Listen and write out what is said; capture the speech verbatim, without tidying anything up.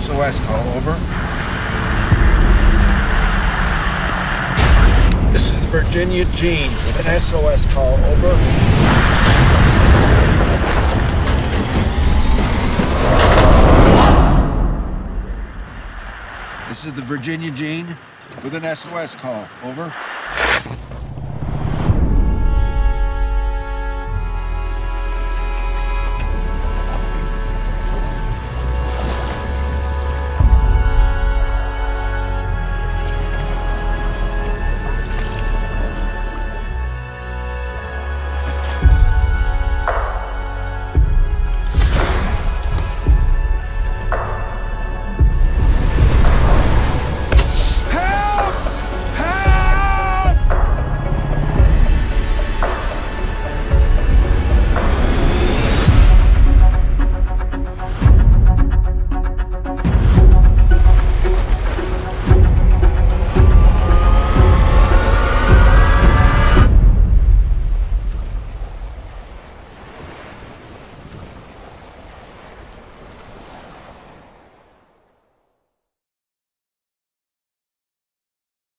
S O S call, over. This is Virginia Jean with an S O S call, over. This is the Virginia Jean with an S O S call, over.